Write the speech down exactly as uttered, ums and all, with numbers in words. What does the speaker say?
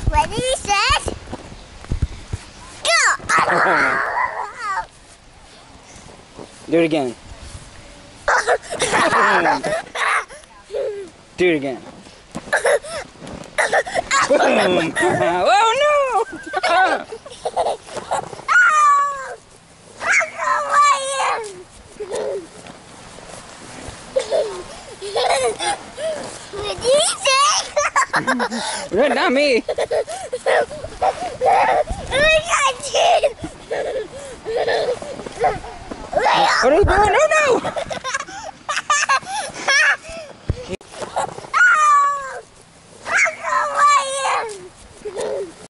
Ready, set, go! Do it again. Do it again. Boom! Oh no! Not me.